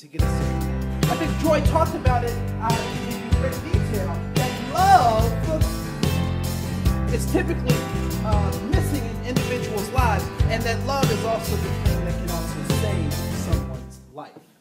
to get us saved. I think Joy talked about it in great detail, that love is typically missing in individuals' lives, and that love is also the thing that can also save someone's life.